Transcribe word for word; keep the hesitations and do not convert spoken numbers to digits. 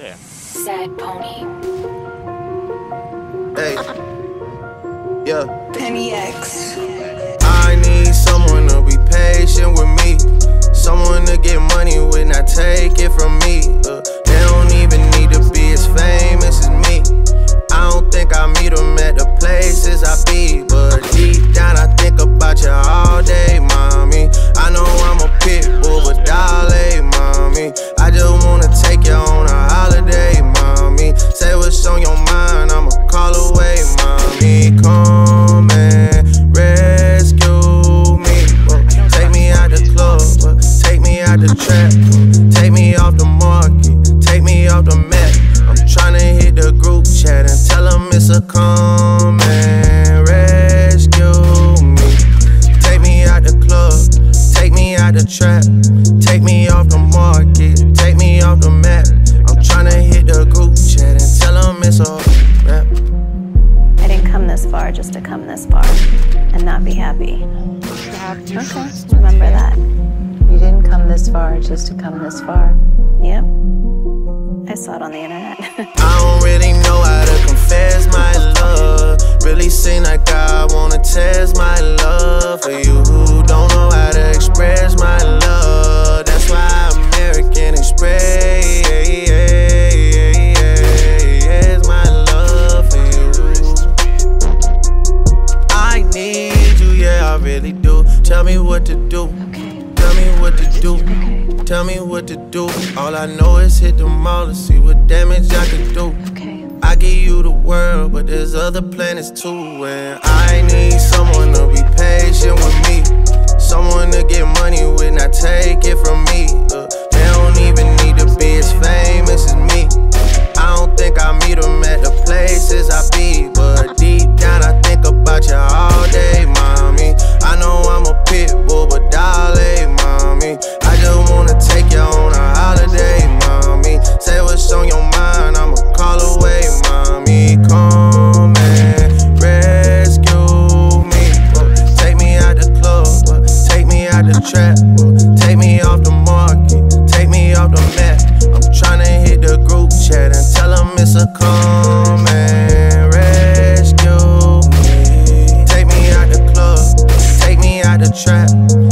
Yeah. Sad pony. Hey. Yeah. Penny X. I need someone to be patient with me. Someone to get money with, not take it from me. Uh, they don't even need to be as famous as me. I don't think I meet them at the places I be, but deep down I think about you all day, mommy. I know I'm a pit bull, but darling, mommy, I just wanna take you on a holiday, mommy. Say what's on your mind, I'ma call away, mommy. Come and rescue me. Whoa. Take me out the club, whoa. Take me out the trap, whoa. Take me off the market, take me off the map. I'm tryna hit the group chat and tell them it's a come and rescue me. Take me out the club, take me out the trap, take me off the market, take me off the map. I'm tryna hit the group chat and tell them it's a rap. I didn't come this far just to come this far and not be happy. Okay, remember that. You didn't come this far just to come this far. Yep. I saw it on the internet. I don't really know how to confess my love. Really seem like I wanna test my love for you who don't know how to express my love. That's why American Express my love for you. I need you, yeah, I really do. Tell me what to do. Okay. Tell me what to do. Okay. Tell me what to do. All I know is hit the mall to see what damage I can do. Okay. I give you the world, but there's other planets too. And I need someone to be patient with me. Someone to get money with, not take it from me. Uh, they don't even need to be as famous as me. I don't think I meet them at the places I be, but deep down I think about you all day, mommy. I know I'm a pit bull, but darling, mommy, I just wanna take you on a holiday, mommy. Say what's on your mind, I'ma call away, mommy. Come and rescue me. Whoa. Take me out the club, whoa. Take me out the trap, whoa. Take me off the market, take me off the map. I'm tryna hit the group chat and tell them it's a come and rescue me. Take me out the club, take me out the trap.